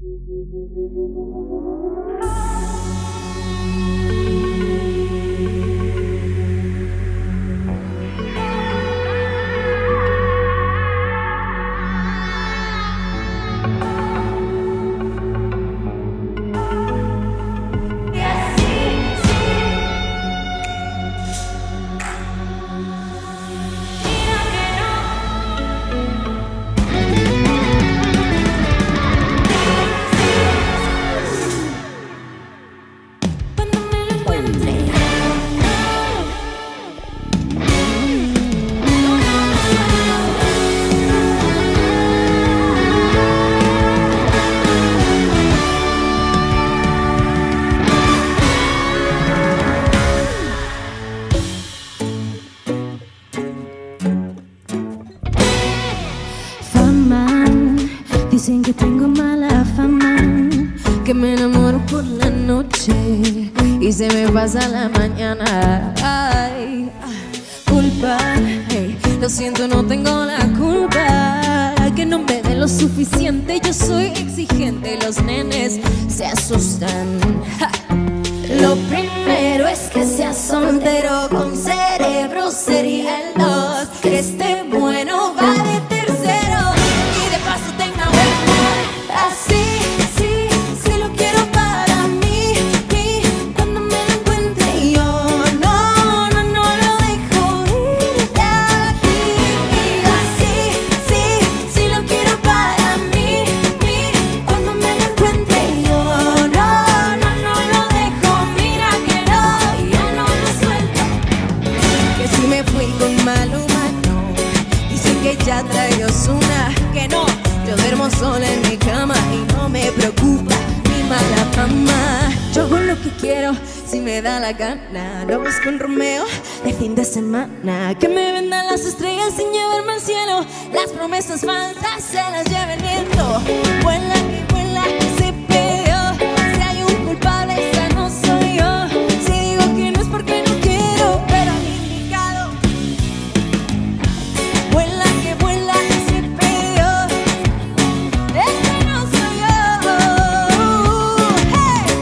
Dicen que tengo mala fama, que me enamoro por la noche y se me pasa la mañana. Ay, culpa, hey, lo siento, no tengo la culpa. Que no me dé lo suficiente, yo soy exigente. Los nenes se asustan. Ja. Lo primero es que sea soltero con cerebro, sería el 2. Que esté bueno, va de tercero y de paso tenga buena. Así, sí, sí lo quiero para mí. Y cuando me lo encuentre yo, no lo dejo ir de aquí. Así, sí, sí lo quiero para mí. Y cuando me lo encuentre yo, no lo dejo. Mira que no, ya no lo suelto. Que si me fui con Maluma, no. Dicen que ya trae Ozuna, que no. Yo duermo sola en mi cama y no me preocupa mi mala fama. Yo hago lo que quiero si me da la gana. Lo busco en Romeo de fin de semana. Que me vendan las estrellas sin llevarme al cielo. Las promesas falsas se las lleva el viento. Vuela y vuela que se pegó. Si hay un culpable, esa no soy yo. Si digo que no es porque no quiero, pero al indicado. Vuela que vuela que se pegó. Ese no soy yo. Hey.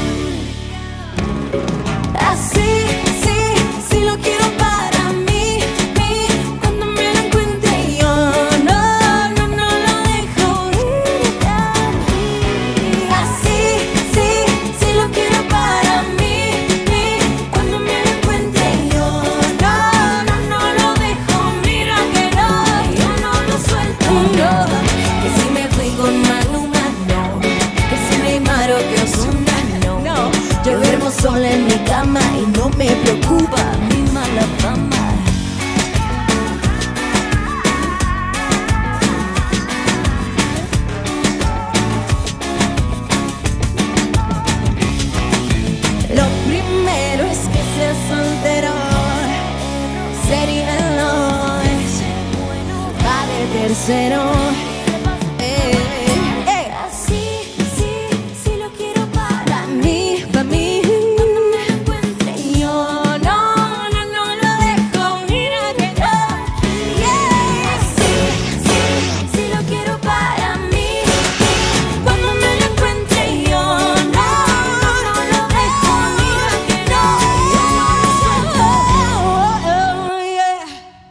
Así, sí, sí lo quiero para mí. Y cuando me lo encuentre yo, no lo dejo ir de aquí. Así, sí, sí lo quiero para mí. Y cuando me lo encuentre yo, no lo dejo. Mira que no, ya no lo suelto. No, que si me fui con Maluma, no. Que si Neymar o que Ozuna, no. Yo duermo sola en mi cama y no me preocupa mi mala fama. Lo primero es que sea soltero, sería no es, va de tercero. Así, sí, sí lo quiero para mí, para mí. Cuando me lo encuentre yo, no lo dejo. Mira que no. Yeah. Así, sí, sí lo quiero para mí. Cuando me lo encuentre yo, no lo dejo. Mira que no, ya no lo suelto. Yeah.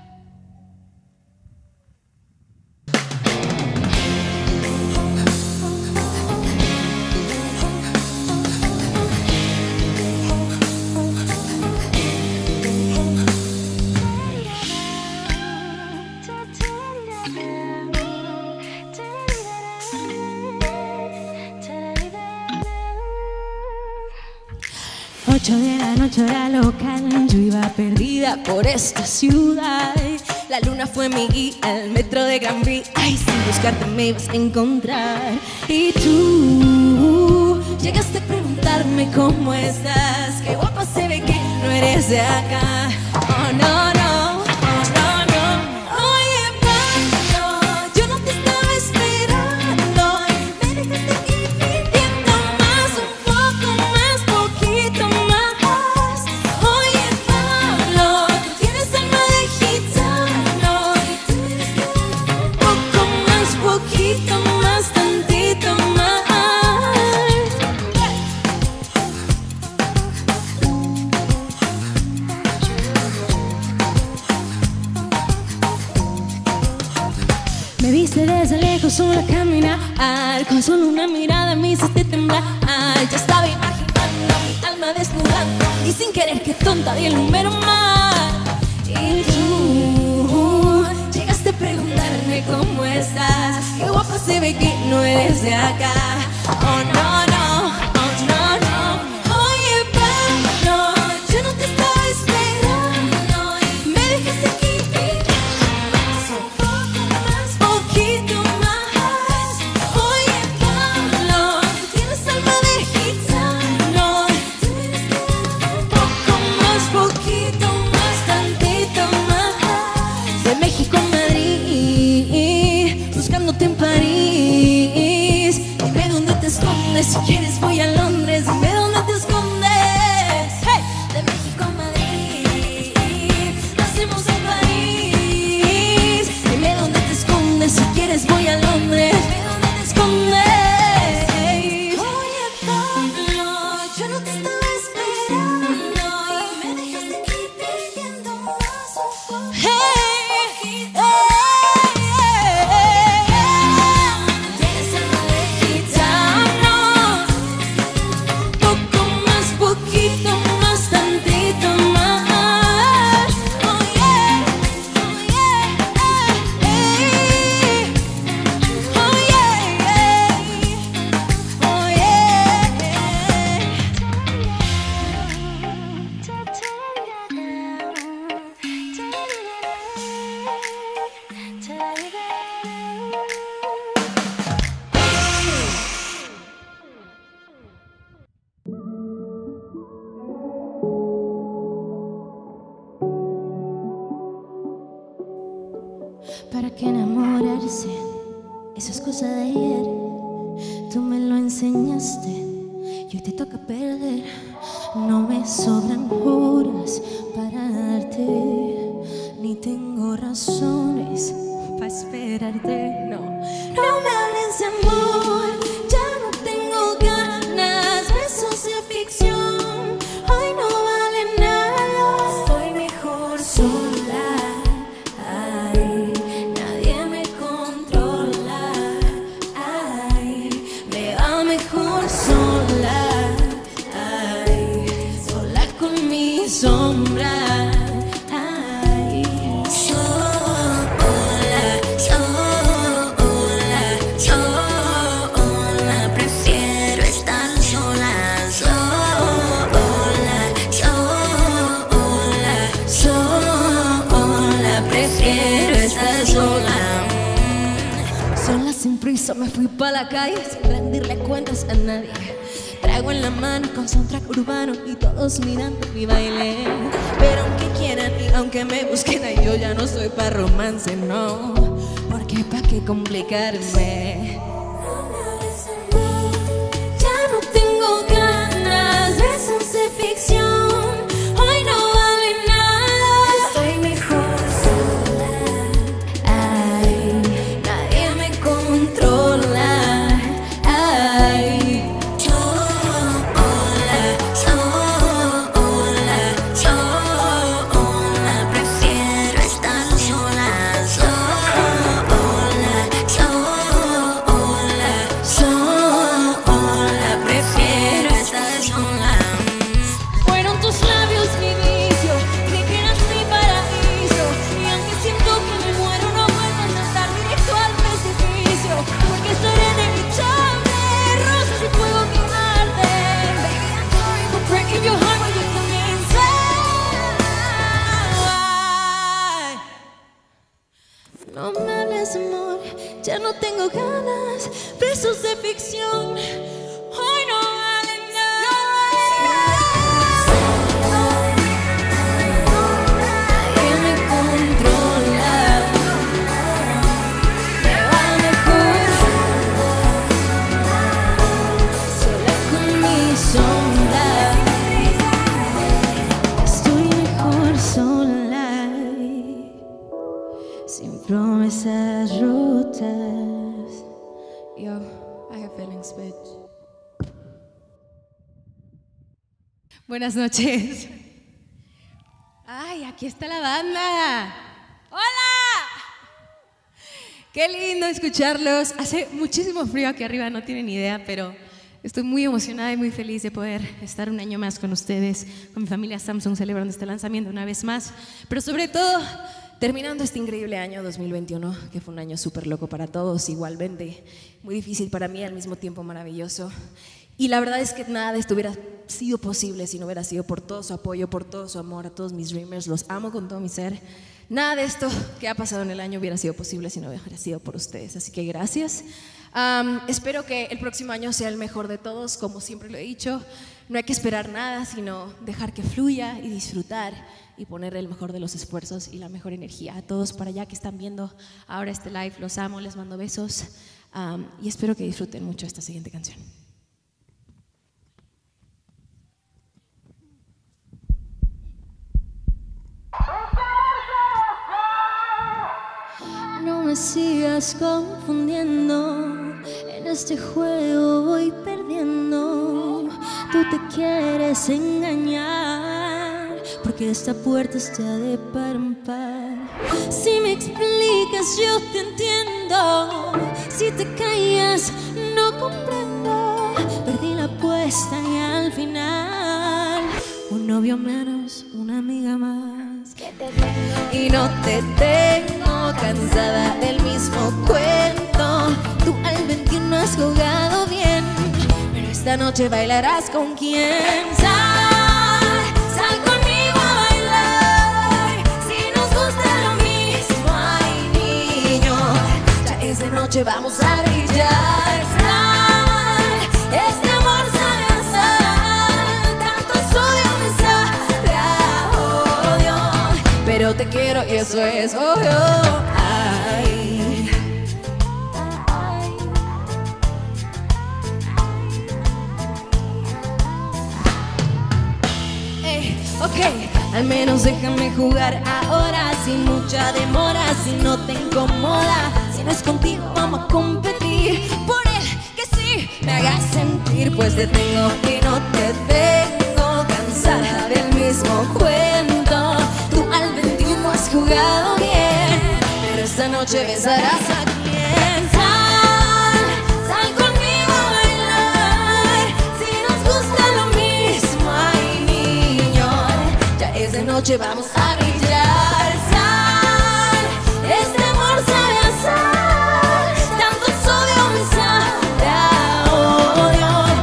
Ocho de la noche hora local, yo iba perdida por esta ciudad. La luna fue mi guía al metro de Gran Vía. Ay, sin buscarte me ibas a encontrar. Y tú llegaste a preguntarme cómo estás. Qué guapa se ve que no eres de acá. Oh, no, no, oh, no, no. Oye, Pablo, yo no te estaba esperando. Me dejaste ir pidiendo más, un poco más, poquito más. Oye, Pablo, tú tienes alma de gitano y tú eres un poco más, poquito más, tantito más. viste desde lejos sola caminar, con solo una mirada me hiciste temblar. Ya estaba imaginando mi alma desnudando y sin querer que tonta di el número mal. Y tú llegaste a preguntarme cómo estás. Qué guapa se ve que no eres de acá. Oh no, no, oh no, no. Oye, Pablo, yo no te estaba esperando y me dejaste aquí pidiendo un poquito más. Oye, Pablo, tienes alma de gitano. Un poco más, poquito más, tantito más. De México a Madrid, buscándote en París. Dime dónde te escondes, si quieres voy a Londres. Dime dónde te escondes. Hey. De México a Madrid, lo hacemos en París. Dime dónde te escondes, si quieres voy a Londres. Dime dónde te escondes. Hey. Oye, Pablo, yo no te estaba esperando y me dejaste aquí pidiendo más un poco. Hey, tienes alma de gitano. Poco más, poquito más, tantito más. Oh yeah, oh yeah, oh yeah, oh ¿Para qué enamorarse? Eso es cosa de ayer. Tú me lo enseñaste y hoy te toca perder. No me sobran horas para darte, ni tengo razones para esperarte. No, no me hables de amor, ya no tengo ganas. Besos de ficción, hoy no vale nada. Estoy mejor sola. Ay, nadie me controla. Ay, me va mejor sola. Ay, sola con mi sombra. Ay, sola, prefiero estar sola. Sola, prefiero estar sola. Sola sin prisa me fui pa' la calle sin rendirle cuentas a nadie. Trago en la mano con soundtrack urbano y todos mirando mi baile. Pero aunque quieran y aunque me busquen ahí, yo ya no soy pa' romance, no. Porque pa' qué complicarme. Ya no tengo ganas, besos de ficción, hoy no vale nada. Estoy mejor sola. Ay, nadie me controla. Ay, sola, prefiero estar sola. Sola, prefiero estar sola. Fueron tus labios mi vicio, creí que eras mi paraíso. Y aunque siento que me muero, no vuelvo a saltar directo al precipicio. Porque soy inevitable, rosas y fuego que arden. Baby, I'm sorry for breaking your heart when you come inside. No me hables, amor, ya no tengo ganas. Besos de ficción, hoy no valen nada. Nadie me controla. Me va mejor sola con mi sombra. Estoy mejor sola, sin promesas rotas. Yo, I have feelings, bitch. Buenas noches. Ay, aquí está la banda. ¡Hola! Qué lindo escucharlos. Hace muchísimo frío aquí arriba, no tienen idea, pero estoy muy emocionada y muy feliz de poder estar un año más con ustedes, con mi familia Samsung, celebrando este lanzamiento una vez más. Pero sobre todo, terminando este increíble año 2021, que fue un año súper loco para todos, igualmente muy difícil para mí, al mismo tiempo maravilloso. Y la verdad es que nada de esto hubiera sido posible si no hubiera sido por todo su apoyo, por todo su amor a todos mis Dreamers. Los amo con todo mi ser. Nada de esto que ha pasado en el año hubiera sido posible si no hubiera sido por ustedes. Así que gracias. Espero que el próximo año sea el mejor de todos, como siempre lo he dicho. No hay que esperar nada, sino dejar que fluya y disfrutar y poner el mejor de los esfuerzos y la mejor energía. A todos para allá que están viendo ahora este live, los amo, les mando besos y espero que disfruten mucho esta siguiente canción. No me sigas confundiendo, en este juego voy perdiendo. Tú te quieres engañar, porque esta puerta está de par en par. Si me explicas yo te entiendo, si te callas no comprendo. Perdí la apuesta y al final un novio menos, una amiga más. Y no te tengo, cansada del mismo cuento. Tú al 21 has jugado bien, pero esta noche bailarás con quién. Sal conmigo a bailar, si nos gusta lo mismo, ay niño, ya es de noche, vamos a brillar. Este amor sabe a sal, tanto sodio me sabe a odio, pero te quiero y eso es obvio. Ay. Ok, al menos déjame jugar ahora, sin mucha demora, si no te incomoda. Si no es contigo vamos a competir por el que sí me hagas sentir, pues te tengo y no te tengo, cansada del mismo cuento. Tú al 21 has jugado bien, pero esta noche besarás a quien. Sal conmigo a bailar, si nos gusta lo mismo, ay niño, ya es de noche, vamos a brillar. Este amor sabe a sal, tanto sodio me sabe a odio.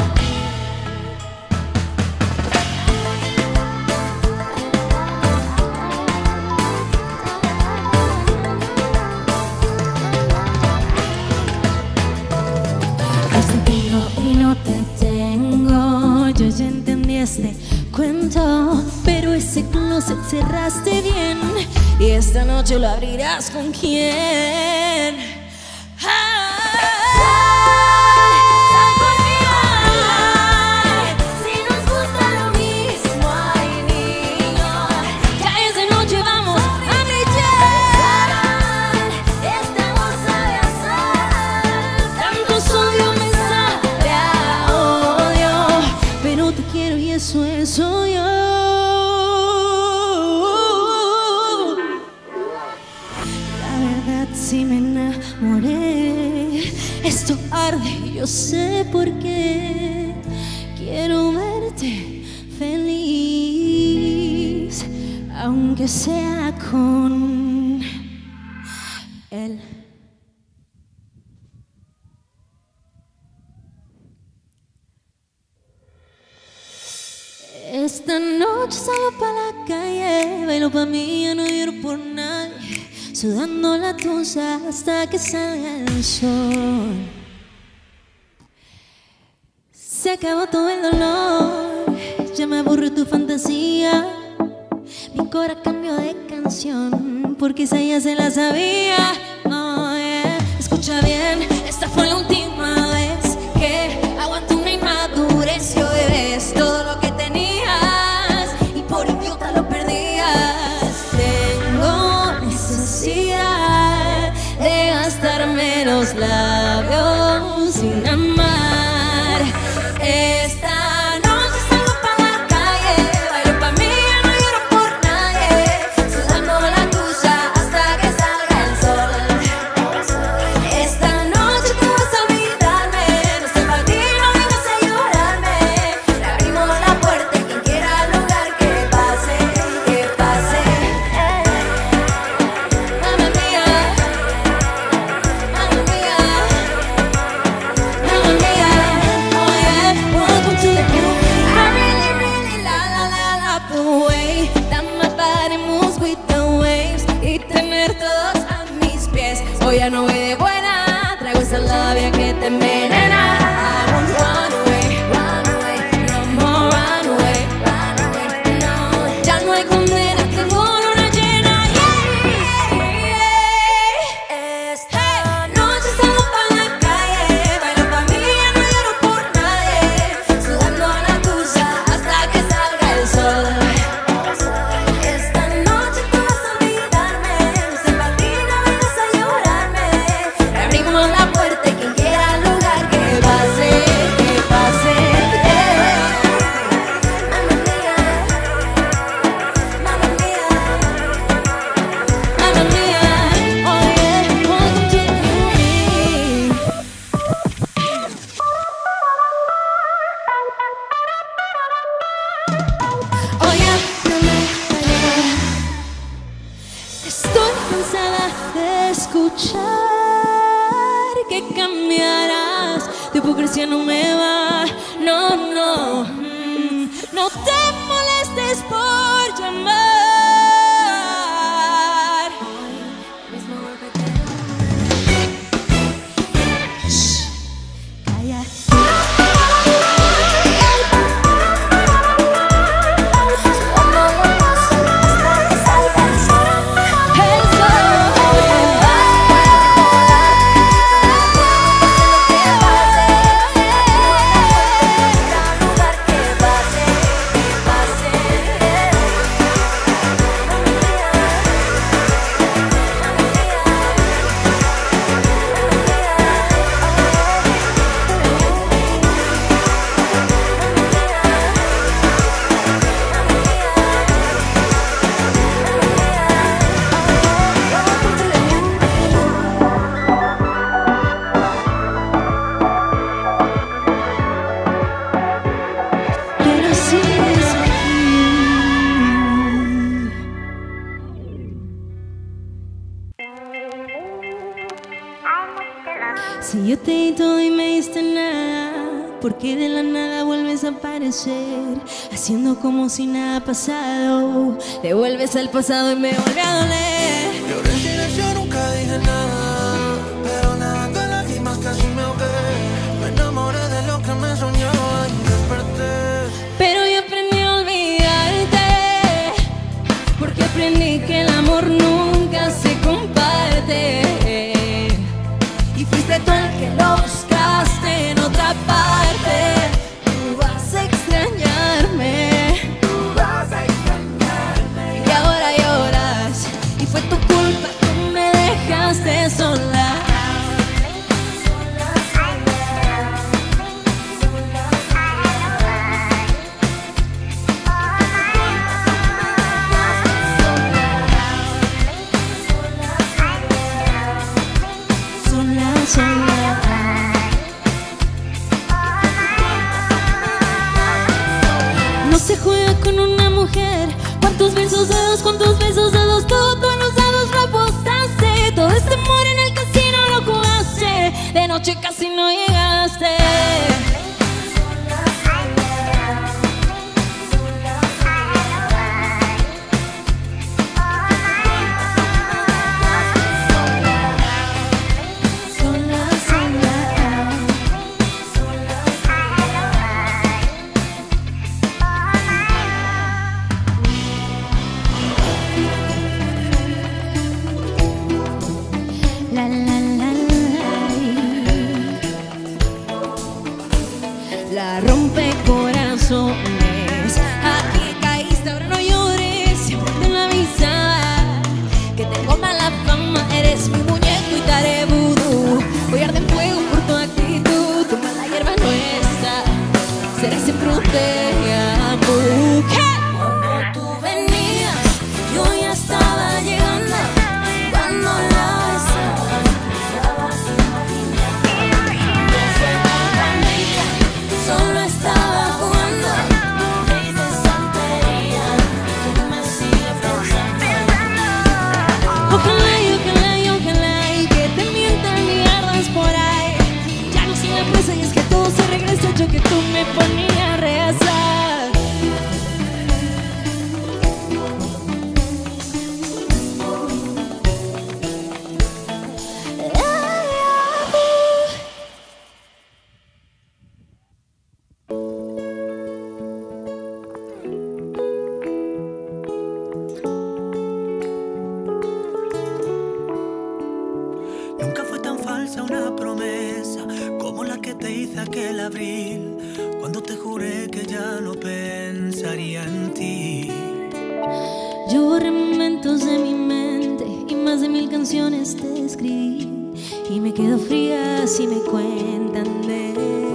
Y no te tengo, yo ya entendí este cuento, pero ese closet cerraste bien y esta noche lo abrirás con quién. Sal conmigo a bailar, si nos gusta lo mismo, ay niño, ya es de noche, vamos a brillar. Este amor sabe a sal, tanto sodio me sabe a odio, pero te quiero y eso es yo. La verdad sí me enamoré, esto arde y yo sé por qué. Quiero verte feliz, aunque sea con él. Esta noche salgo pa' la calle, bailo pa' mí, ya no lloro por nadie, sudando la tusa hasta que salga el sol. Se acabó todo el dolor, ya me aburre tu fantasía. Mi cora cambió de canción, porque esa ya se la sabía. Oh, yeah. Escucha bien, esta fue la última vez que aguanto una inmadurez. Yo bebés todo lo que tenías y por idiota lo perdías. Tengo necesidad de gastarme los labios sin amar. Esta noche salgo pa' la calle, bailo pa' mí, ya no lloro por nadie, sudando la tuya hasta que salga el sol. rabia que te envenena. I won't run away, no more run away, no. Ya no hay condena, tengo luna llena. Esta noche salgo pa' la calle, bailo pa' mí, ya no lloro por nadie, sudando la tusa hasta que salga el sol. Esta noche tú vas a olvidarme, se patina, vengas a llorarme. Le abrimos la puerta y quien quiera al lugar que pase, que pase. Mamma mia, mamma mia, oh yeah, welcome to me. Oh yeah, estoy cansada de escuchar que cambiarás. Tu hipocresía no me va, no, no. No te molestes por llamar. Shh, calla. Pero sigues aquí. Si yo te di todo y me diste nada, ¿por qué de la nada vuelves a aparecer? Haciendo como si nada ha pasado. Devuelves al pasado y me vuelve a doler. Lloré en silencio, nunca dije nada, pero nadando en lágrimas casi me ahogué. Me enamoré de lo que me soñaba y desperté. Pero yo aprendí a olvidarte, porque aprendí que el amor nunca se comparte. Y fuiste tú el que lo buscaste en otra parte. Tú vas a extrañarme, tú vas a extrañarme. Y ahora lloras, y fue tu culpa, tú me dejaste sola. Sola, sola. No se juega con una mujer. ¿Cuántos besos de dos? ¿Cuántos besos de dos? Todos los dados lo apostaste. Todo este amor en el casino lo jugaste. De noche casi no llegaste. Sola, sola. La la la la rompe corazones. Aquí caíste, ahora no llores. Siempre te lo avisaba que tengo mala fama. Eres mi muñeco y te haré vudú. Voy a arder fuego por tu actitud. Tu mala hierba no está. Será siempre un te amo. Cuando tú venías, yo ya estaba llegando. Cuando la besabas, cruzabas imaginando. No fue culpa mía, solo estaba jugando. Me dices santería, tú me sigues pensando. Ojalá y ojalá y ojalá y que te mientan y ardas por ahí. Ya no soy la presa y es que todo se regresa. Yo que tú me ponías a rezar. aquel abril, cuando te juré que ya no pensaría en ti. Yo borré momentos de mi mente y más de 1000 canciones te escribí, y me quedo fría si me cuentan de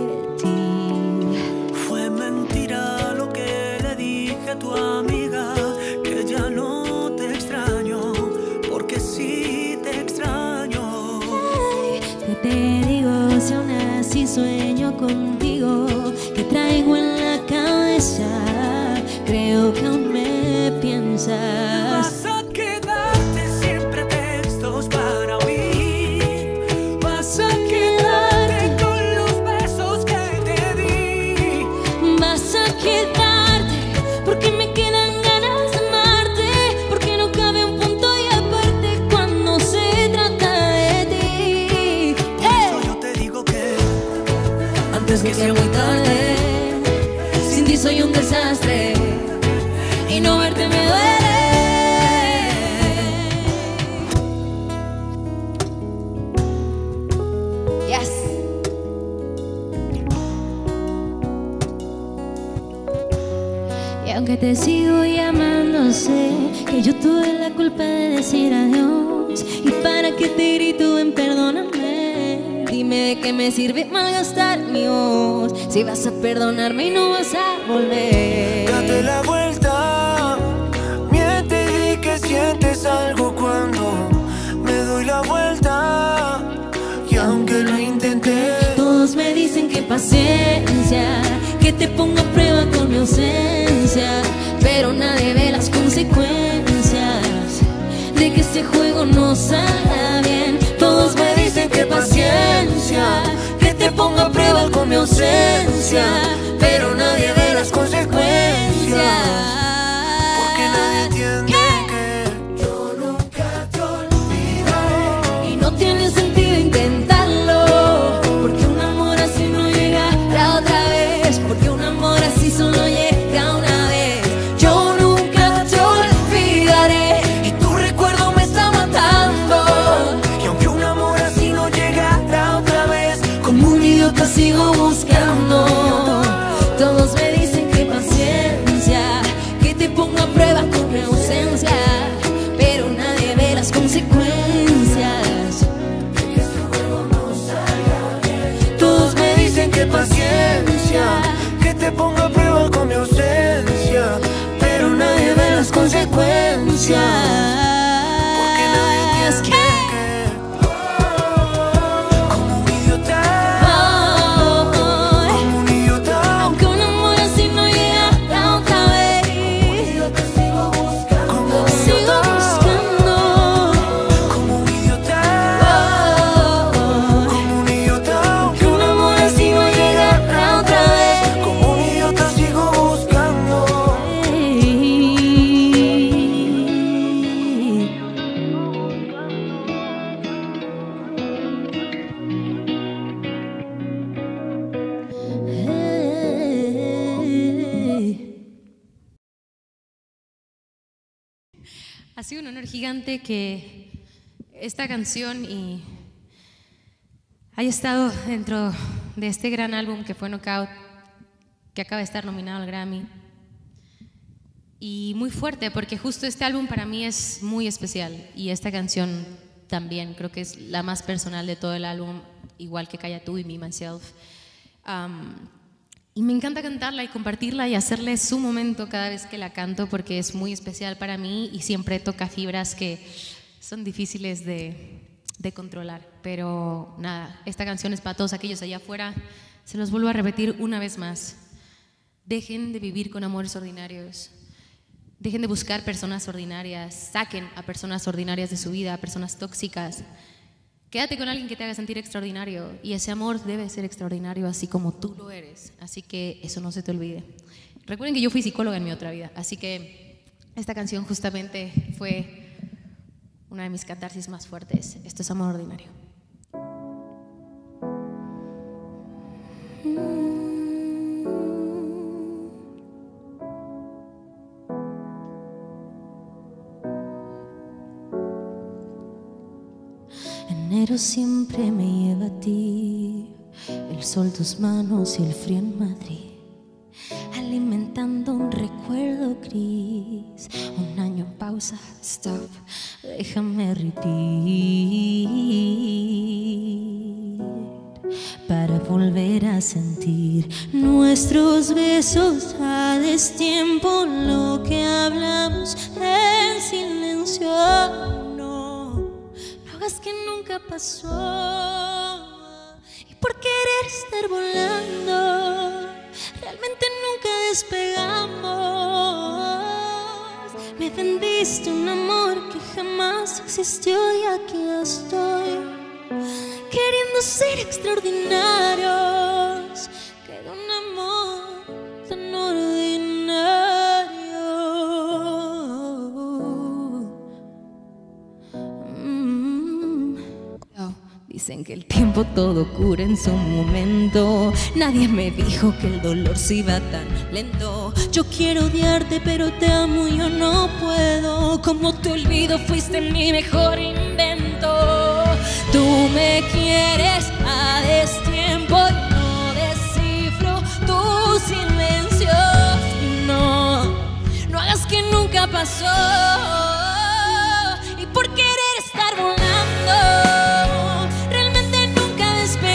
ti. Fue mentira lo que le dije a tu amiga, que ya no te extraño, porque sí te extraño. Ay, ¿qué te digo si aún así sueño contigo? Que traigo en la cabeza, creo que aún me piensas. Vas a quedarte siempre textos para oír. Vas a quedarte con los besos que te di. Vas a quedarte porque me quedan ganas de amarte, porque no cabe un punto y aparte cuando se trata de ti. Por eso yo te digo que Antes que sea muy tarde, sin ti soy un desastre y no verte me duele. Yes. Y aunque te sigo llamando, sé que yo tuve la culpa de decir adiós. Y para que te grito en perdóname, dime de qué me sirve malgastar mi voz si vas a perdonarme y no vas a volver. date la vuelta, miente y di que sientes algo cuando me doy la vuelta. Y aunque lo intenté, Todos me dicen que paciencia, que te pongo a prueba con mi ausencia, pero nadie ve las consecuencias de que este juego no salga bien. Todos me dicen que paciencia, que te pongo a prueba con mi ausencia, pero nadie ve las consecuencias. porque nadie entiende que yo nunca te olvidaré. Y no tiene sentido intentarlo, porque un amor así no llega la otra vez, porque un amor así solo llega una vez. Yo nunca te olvidaré y tu recuerdo me está matando. Y aunque un amor así no llegará otra vez, Como un idiota sigo buscando. Todos me dicen que paciencia, que te pongo a prueba con mi ausencia, pero nadie ve las consecuencias. todos me dicen que paciencia, que te pongo a prueba con mi ausencia, pero nadie ve las consecuencias. Porque nadie entiende que como un idiota, como un idiota, Aunque un amor así no llega la otra vez, yo te sigo buscando, como un sigo idiota, buscando. como un idiota, como un idiota, aunque un amor así no llega la otra vez, como un idiota sigo buscando. Ha sido un honor gigante que esta canción haya estado dentro de este gran álbum que fue Knockout, que acaba de estar nominado al Grammy. Y muy fuerte, porque justo este álbum para mí es muy especial y esta canción también, creo que es la más personal de todo el álbum, igual que Calla Tú y Me, Myself. Y me encanta cantarla y compartirla y hacerle su momento cada vez que la canto, porque es muy especial para mí y siempre toca fibras que son difíciles de controlar. Pero nada, esta canción es para todos aquellos allá afuera. Se los vuelvo a repetir una vez más. Dejen de vivir con amores ordinarios. Dejen de buscar personas ordinarias. Saquen a personas ordinarias de su vida, a personas tóxicas. Quédate con alguien que te haga sentir extraordinario, y ese amor debe ser extraordinario así como tú lo eres, así que eso no se te olvide. Recuerden que yo fui psicóloga en mi otra vida, así que esta canción justamente fue una de mis catarsis más fuertes. Esto es amor ordinario. Enero siempre me lleva a ti, el sol, tus manos y el frío en Madrid, alimentando un recuerdo gris. Un año en pausa, stop, déjame repetir, para volver a sentir nuestros besos a destiempo, lo que hablamos en silencio. No hagas que nunca pasó, y por querer estar volando realmente nunca despegamos. Me vendiste un amor que jamás existió y aquí estoy, queriendo ser extraordinarios, que de un amor tan ordinario. Dicen que el tiempo todo cura en su momento. Nadie me dijo que el dolor se iba tan lento. Yo quiero odiarte pero te amo y yo no puedo. Como te olvido, fuiste mi mejor invento. Tú me quieres a destiempo y no descifro tus silencios. No hagas que nunca pasó, y por querer estar volando realmente nunca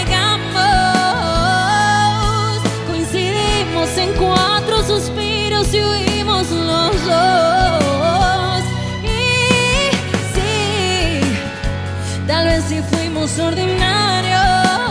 despegamos. Coincidimos en 4 suspiros y huimos los dos. Y sí, tal vez sí fuimos ordinarios.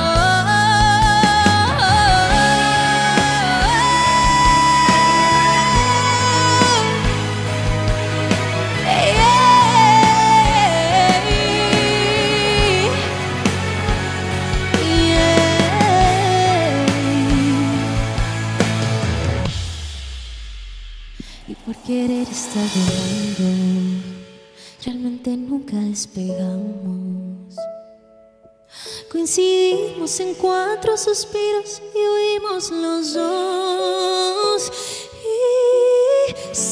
Y por querer estar volando realmente nunca despegamos. Coincidimos en 4 suspiros y huimos los dos. Y sí,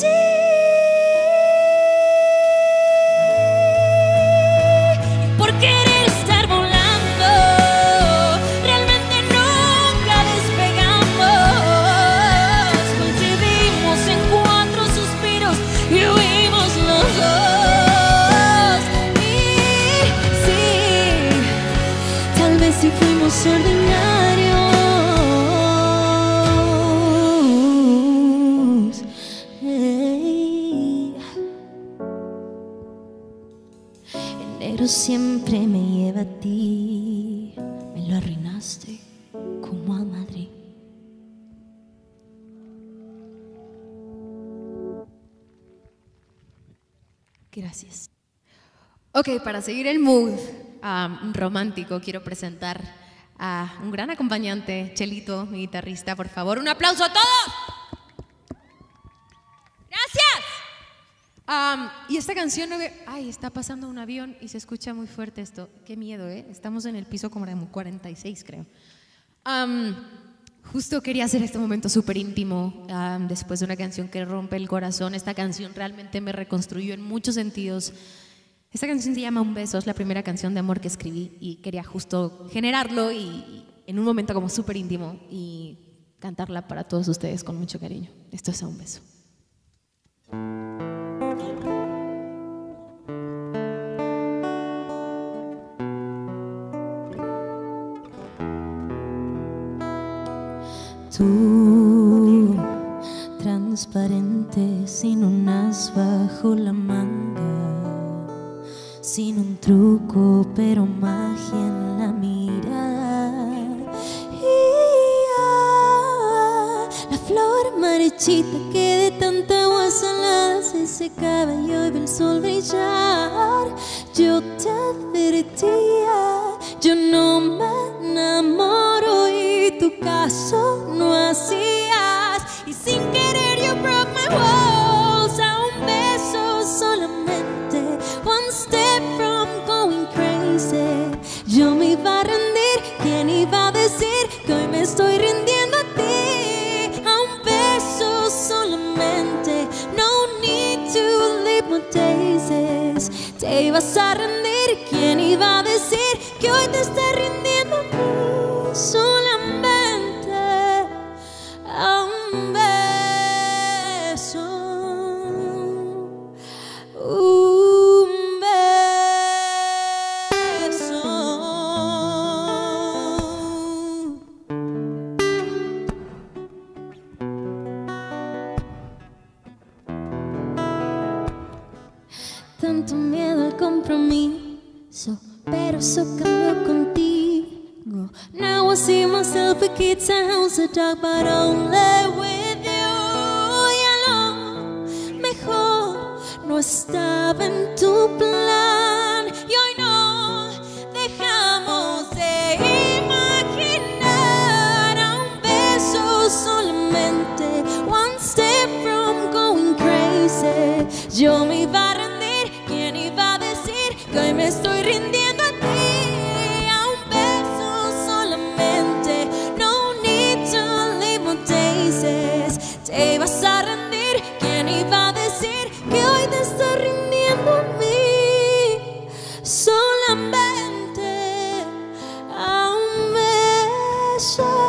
por querer estar volando realmente nunca despegamos. Coincidimos en 4 suspiros y huimos los dos. Y sí, tal vez si fuimos ordinarios. Hey. Enero siempre me lleva a ti, me lo arruinaste como a Madrid. Gracias. Ok, para seguir el mood romántico, quiero presentar a un gran acompañante, Chelito, mi guitarrista. Por favor, un aplauso a todos. Gracias. Y esta canción, ay, está pasando un avión y se escucha muy fuerte esto. Qué miedo, ¿eh? Estamos en el piso como de 46, creo. Justo quería hacer este momento súper íntimo después de una canción que rompe el corazón. Esta canción realmente me reconstruyó en muchos sentidos. Esta canción se llama Un beso, es la primera canción de amor que escribí y quería justo generarlo y en un momento como súper íntimo y cantarla para todos ustedes con mucho cariño. Esto es A un beso. Tú, transparente, sin un as bajo la manga, sin un truco, pero magia en la mirada. Y la flor marchita que de tanta agua salada se secaba y hoy ve el sol brillar. Yo te advertía, yo no me enamoro y tu caso no hacías. Y sin querer you broke my walls. A un beso solamente, one step from going crazy. Yo me iba a rendir, ¿quién iba a decir que hoy me estoy rindiendo a ti? A un beso solamente, no need to live more daisies. Te ibas a rendir, ¿quién iba a decir que hoy te estás rindiendo a mí? Solamente see myself a kid's house, a dog, but only with you. Ya lo mejor no estaba en tu plan, y hoy no dejamos de imaginar a un beso solamente, one step from going crazy. Yo me iba a rendir, ¿quién iba a decir que hoy me estoy rindiendo a ti? A un beso solamente, no need to leave more daisies. Te ibas a rendir, ¿quién iba a decir que hoy te estás rindiendo a mí? Solamente a un beso.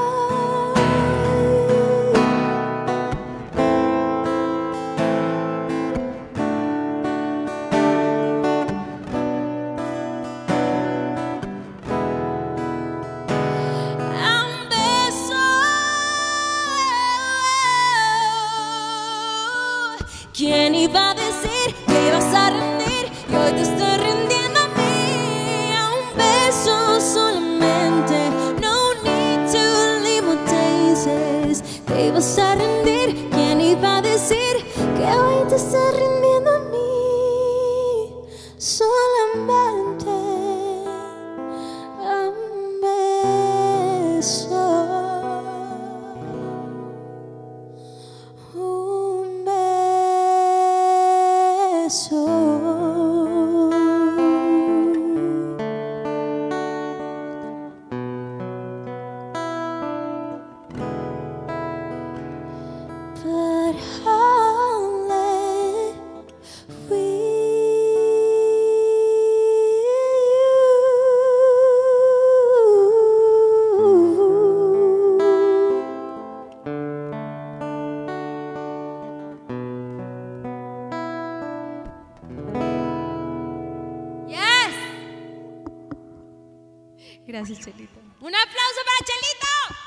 ¿Quién iba a decir que ibas a rendir y hoy te estoy rindiendo a mí? A un beso solamente, no need to leave more daisies. Te ibas a rendir, ¿quién iba a decir que hoy te estoy rindiendo a mí? Solamente a un beso. But only with Yes. Gracias, Chelito. Un aplauso para Chelito.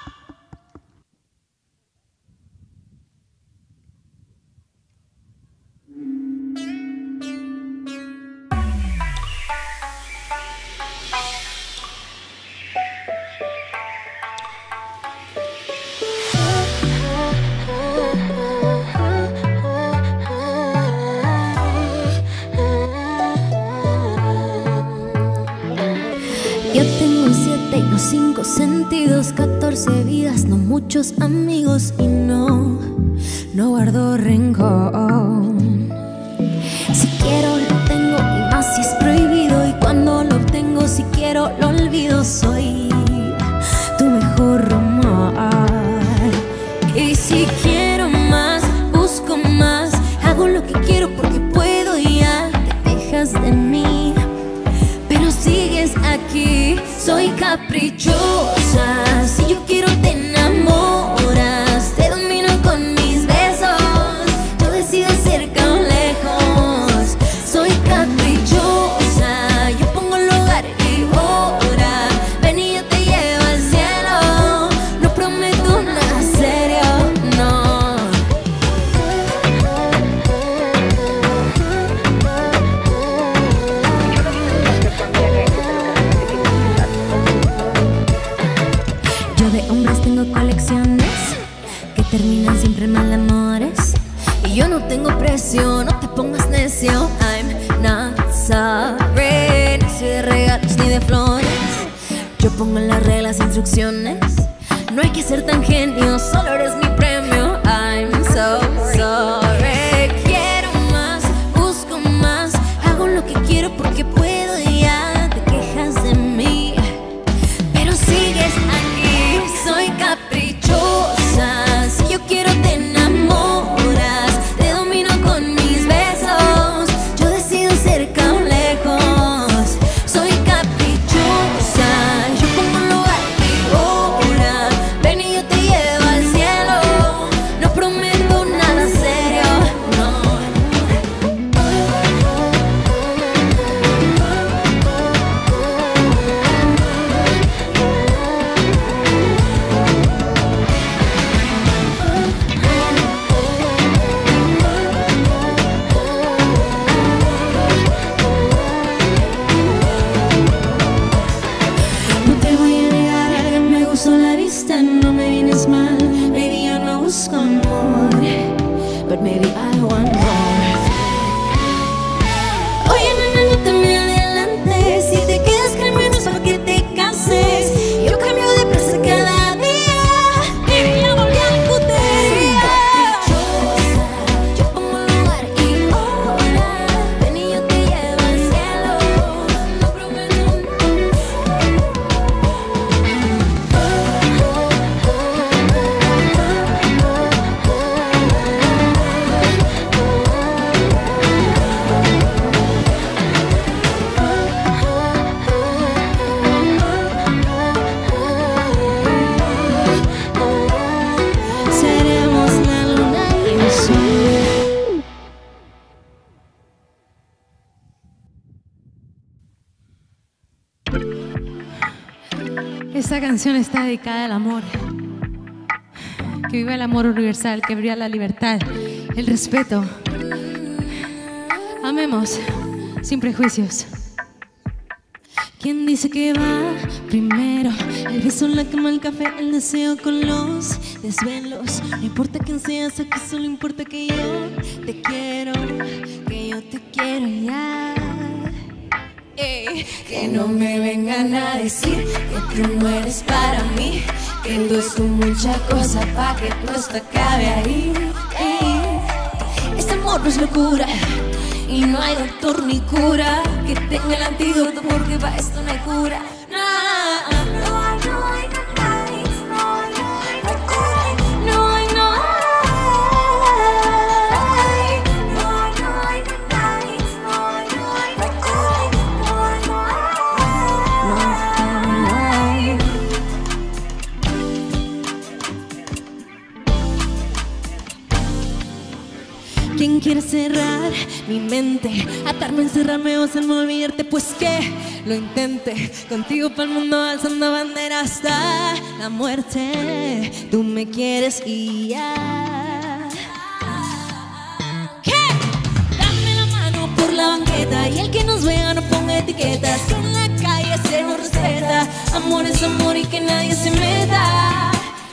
Yo tengo 7 y no 5 sentidos, 14 vidas, no muchos amigos y no guardo rencor. Si quiero lo tengo y más si es prohibido, y cuando lo obtengo si quiero lo olvido. Soy tu mejor rumor, y si quiero más, busco más, hago lo que quiero porque puedo y ya te dejas de mí. Pero sigues aquí, soy caprichosa. Si yo quiero te enamoras, te domino con mis besos. Yo decido cerca o lejos. Soy caprichosa, yo pongo lugar y hora. Ven y yo te llevo al cielo. No prometo nada serio, no. Yo de hombres tengo colecciones que terminan siempre en mal amores, y yo no tengo precio, no te pongas necio. I'm not sorry, no soy de regalos ni de flores. Yo pongo en las reglas instrucciones, no hay que ser tan genio, solo eres mi premio. I'm so sorry. Quiero más, busco más, hago lo que quiero porque puedo y ya te quejas de mí. Pero sigues aquí, soy caprichosa. Si yo quiero te enamoras, te domino con mis besos. Yo decido cerca o lejos. Soy caprichosa, yo pongo lugar y hora. Ven y yo te llevo al cielo. sola vista no me vienes mal. Maybe yo no busco amor, but maybe I want more. Oye, nena, no te me adelantes. Si te quedas creyendo es para que te cases. Yo cambio de plaza cada día. Baby, ya volví a discutir. Yo pongo lugar y hora. Ven y yo te llevo al cielo. No prometo seremos la luna y el sol. Esta canción está dedicada al amor. Que viva el amor universal, que viva la libertad, el respeto. Amemos sin prejuicios. ¿Quién dice que va primero? El beso, la cama, el café, el deseo con los desvelos. No importa quién seas, aquí solo importa que yo te quiero, que yo te quiero ya. Que no me vengan a decir que tú no eres para mí, que tú es mucha cosa pa' que todo esto acabe ahí. Este amor no es locura y no hay doctor ni cura que tenga el antídoto, porque para esto no hay cura. ¿Quién quiere cerrar mi mente? Atarme, encerrarme o hacerme olvidarte, pues que lo intente. Contigo pa'l mundo alzando bandera hasta la muerte. Tú me quieres y ya. ¿Qué? Dame la mano por la banqueta y el que nos vea no ponga etiquetas. Que en la calle se nos respeta. Amor es amor y que nadie se meta.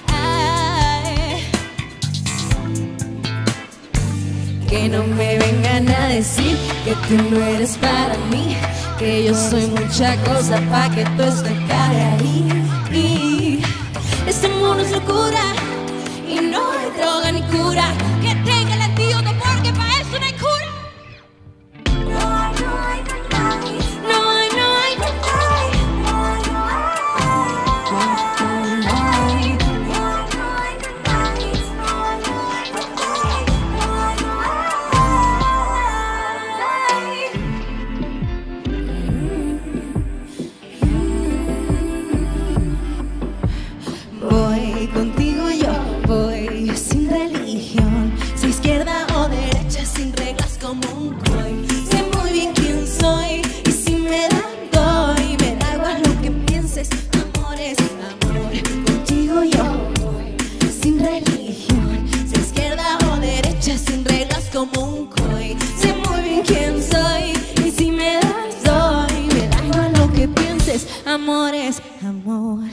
Que no me vengan a decir que tú no eres para mí, que yo soy mucha cosa pa' que todo esto acabe ahí. Y este amor no es locura y no hay droga ni cura que tenga el antídoto, porque pa' eso no hay cura. Voy contigo, yo voy sin religión, sin izquierda o derecha, sin reglas como un coin. Sé muy bien quién soy y si me da doy, me da igual lo que pienses. Amor es amor. Contigo yo voy sin religión, sin izquierda o derecha, sin reglas como un coin. Sé muy bien quién soy y si me das doy, me da igual lo que pienses. Amor es amor.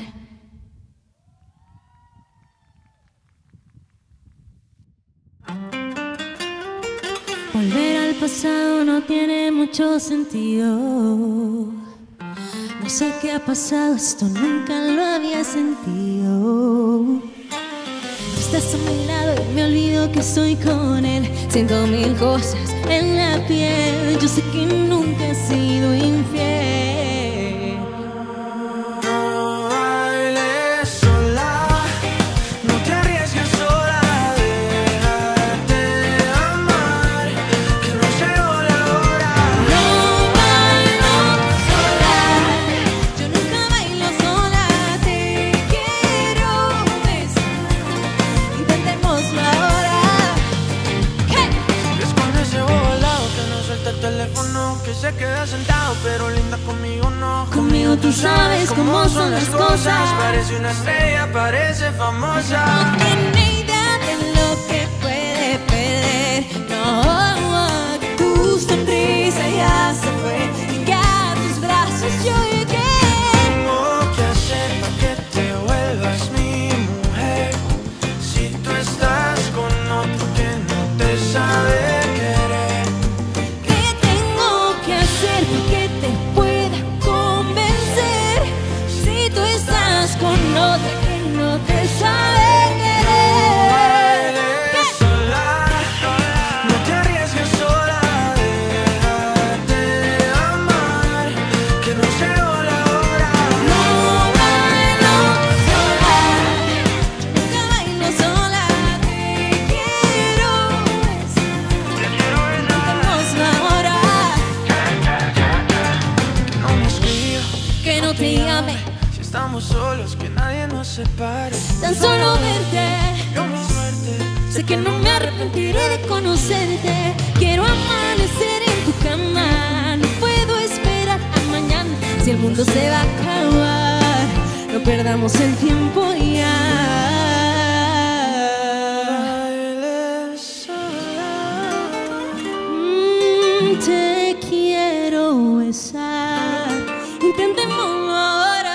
Volver al pasado no tiene mucho sentido. No sé qué ha pasado, esto nunca lo había sentido. Estás a mi lado y me olvido que estoy con él. Siento mil cosas en la piel. Yo sé que nunca he sido infiel. No bailes sola, no te arriesgues sola, déjate amar, que no llegó la hora. No bailo sola, yo nunca bailo sola. Te quiero besar, intentémoslo ahora. ¿Qué? Es con ese bobo al lado que no suelta el teléfono, que se queda sentado pero linda conmigo no. Conmigo tú sabes cómo son las cosas. Parece una estrella, parece famosa. No tiene idea de lo que puede perder. No, tu sonrisa ya se fue y que a tus brazos yo llegué. Tengo que hacer para que te vuelvas separe. Tan solo verte, Yo mi suerte. sé que no me arrepentiré de conocerte. Quiero amanecer en tu cama, no puedo esperar a mañana. Si el mundo se va a acabar, no perdamos el tiempo ya. Te quiero besar, intentémoslo ahora.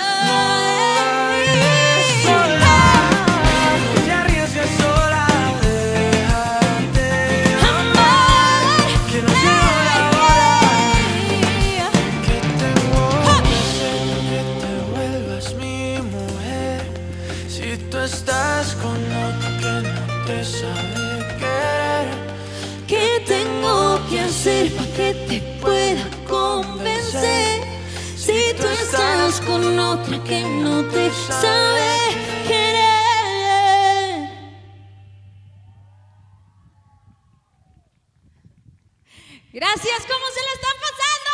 No te arriesgues sola, déjate amar. Que no llegó la hora, que tengo que hacer que te vuelvas mi mujer. Si tú estás con otro que no te sabe querer, ¿Qué tengo que hacer para que te pueda convencer? Si tú estás con otra que no te sabe querer. Gracias, ¿cómo se la están pasando?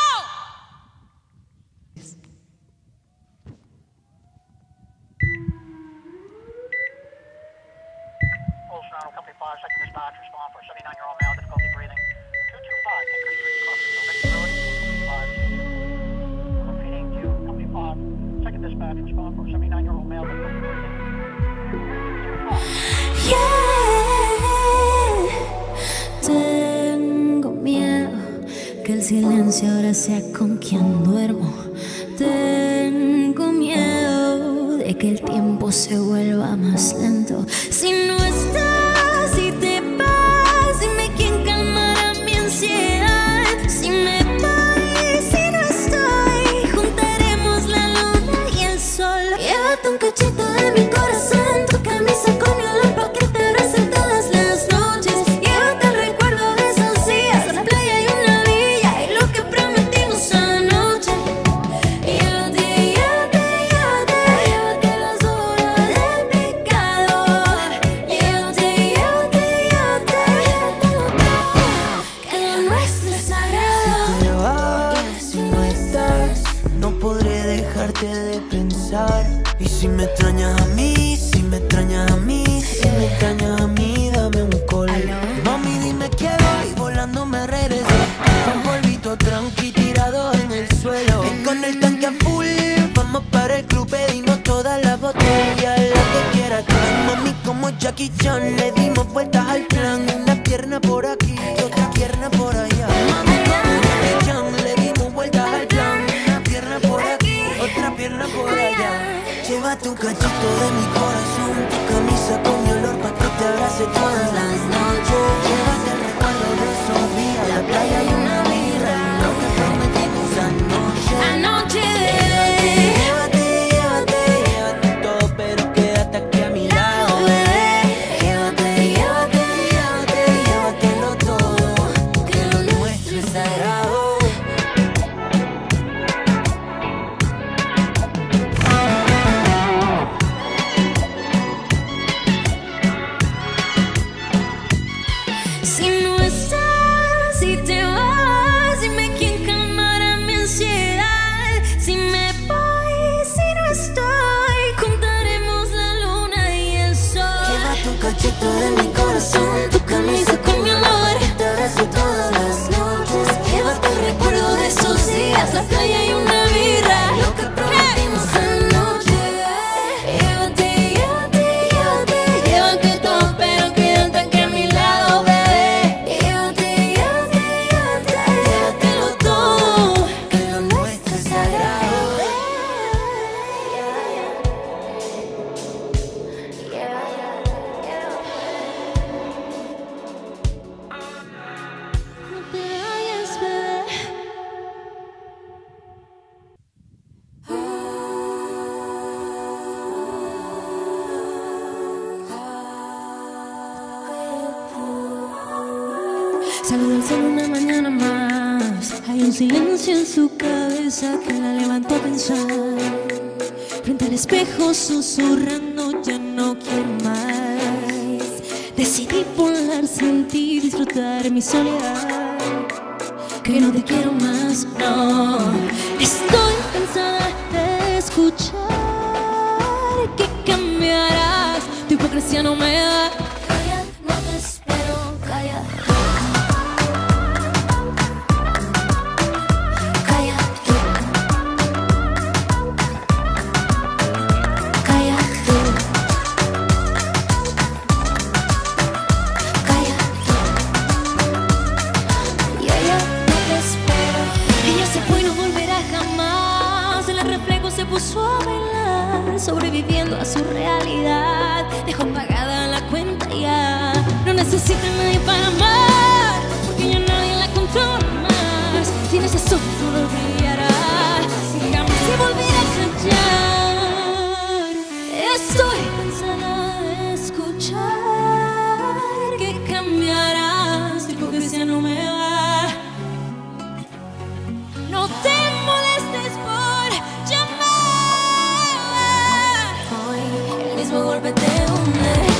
Full Toronto Company 5, second dispatch, respond for 79-year-old male, difficulty breathing. 225, Tinker Street, Crossing Road, 5. Repeating to Company 5, second dispatch, respond for 79-year-old male, difficulty breathing. 225. Yeah. Tengo miedo que el silencio ahora sea con quien duermo. Tengo miedo de que el tiempo se vuelva más lento. Si no estás, si te vas, dime quién calmará mi ansiedad. Si me voy, si no estoy, juntaremos la luna y el sol. Llévate un cachito de mi corazón, tu camisa con mi olor pa' que te abrace todas las noches. Llévate el recuerdo de esos días, la playa y una villa y lo que prometimos anoche. Llévate, llévate, llévate, llévate las horas del pecado. Llévate, llévate, llévate, llévatelo todo, que lo nuestro es sagrado. te vas, si no estás, no podré dejarte de pensar. Y si me extrañas a mí, si me extrañas a mí, si me extrañas a mí, dame un call. Mami, dime que voy, volando me regreso. Con polvito tranqui tirado en el suelo. Y con el tanque a full, vamos para el club, pedimos todas las botellas, la que quieras tú. Mami, como Jackie Chan, le dimos vueltas al plan. Una pierna por aquí, otra pierna por allá. Mami, como Jackie Chan, le dimos vueltas al plan. Una pierna por aquí, otra pierna por allá. Llévate un cachito de mi corazón, tu camisa con mi olor pa' que te abrace todas las noches. Llévate el recuerdo de esos días, la playa y una birra, lo que prometimos anoche. Anoche. Llévate, llévate, llévate todo, pero quédate aquí a mi lado, bebé. Llévate, llévate, llévate, llévatelo todo, que lo nuestro es sagrado. Si no estás, si te vas, dime quién calmará mi ansiedad. Si me voy, si no estoy, juntaremos la luna y el sol. Llévate un cachito de mi corazón, tu camisa con mi olor, que te abrazo todas las noches. Llévate el recuerdo de esos días, la playa y una birra, lo que prometimos anoche. Llévate, llévate, llévate, llévate todo, pero quédate aquí a mi lado, bebé. Llévate, llévate, llévate, llévatelo todo, Que lo nuestro es sagrado. No te vayas, bebé. Saludo al sol una mañana más. Hay un silencio en su cabeza que la levantó a pensar. Frente al espejo susurrando, ya no quiero más. Decidí volar, sentir, disfrutar mi soledad. Que no te quiero más, no. Estoy cansada de escuchar que caminas hipocresía no me da. Calla, no te espero, calla. Calla tú. Calla tú. Calla tú. Y ella no te espero. Ella se fue y no volverá jamás. En el reflejo se puso a bailar, sobreviviendo a su realidad. Dejó pagada la cuenta ya. No necesita a nadie para amar, porque ya nadie la controla más. Sin ese sol solo brillará y jamás se volverá a callar. Estoy cansada de escuchar que cambiarás. Tu hipocresía no me va. No te molestes por llamar. Hoy el mismo golpe te hunde.